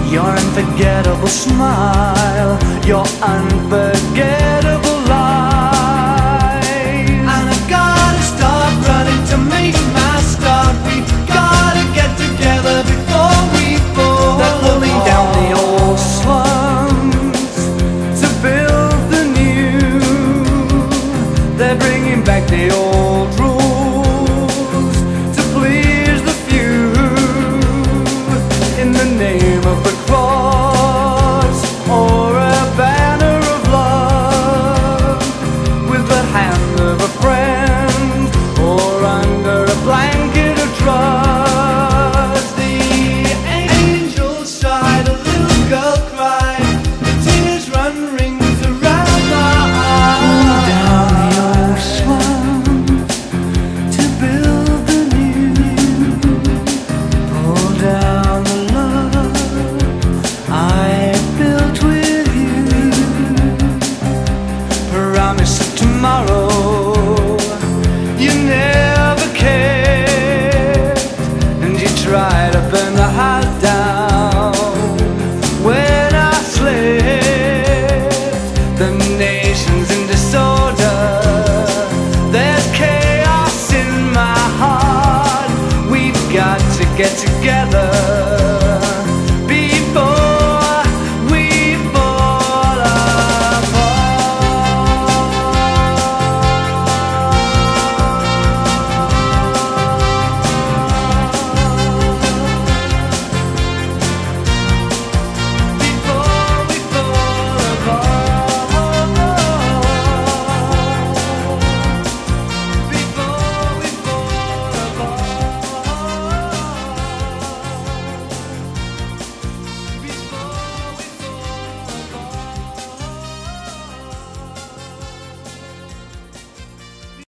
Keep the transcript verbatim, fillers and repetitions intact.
Your unforgettable smile, your unforgettable lies. And I've gotta stop running to make my start. We gotta get together before we fall. They're pulling down the old slums to build the new. They're bringing back the old rules to please the few in the name